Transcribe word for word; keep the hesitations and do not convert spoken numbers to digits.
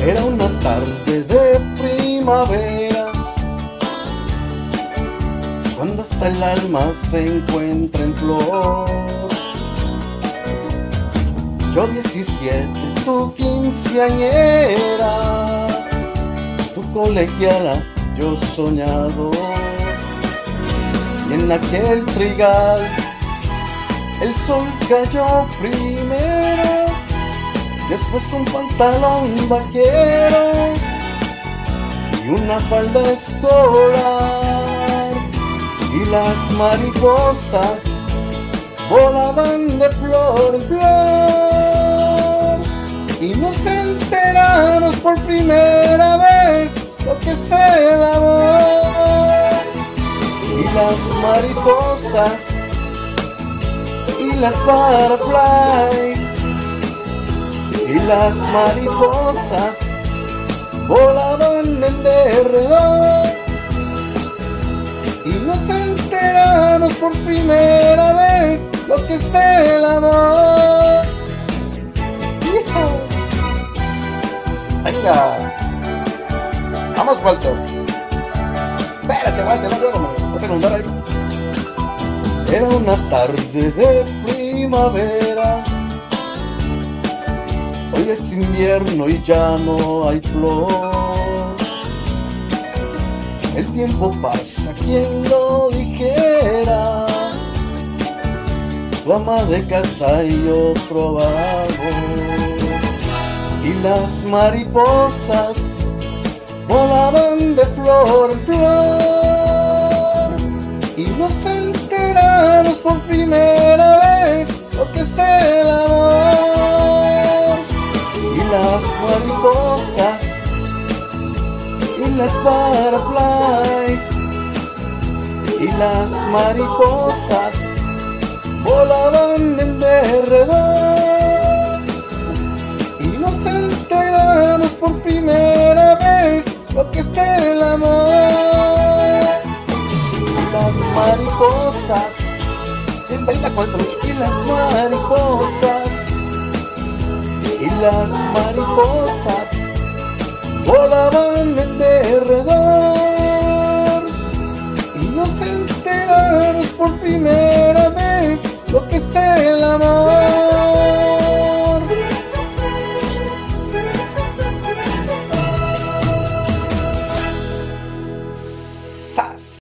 Era una tarde de primavera, cuando hasta el alma se encuentra en flor. Yo diecisiete, tu quinceañera, tu colegiala, yo soñado. Y en aquel trigal el sol cayó primero, después un pantalón vaquero y una falda escolar, y las mariposas volaban de flor en flor, y nos enteramos por primera vez lo que es el amor. Y las mariposas y las butterflies, y las mariposas volaban en derredor, y nos enteramos por primera vez lo que es el amor. ¡Hijo! Venga, vamos, Walter. Espérate, Walter, no veo, vas a inundar ahí. Era una tarde de primavera, hoy es invierno y ya no hay flor. El tiempo pasa, quien lo dijera, tu ama de casa y otro vago, y las mariposas volaban de flor en flor, y nos enteramos por primera vez lo que es el amor. Y las mariposas y las butterflies, y las mariposas volaban en derredor, y nos enteramos por primera vez lo que es el amor. Las mariposas, bienvenida cuatro, y las mariposas, y las mariposas volaban en derredor, y nos enteramos por primera vez lo que es el amor.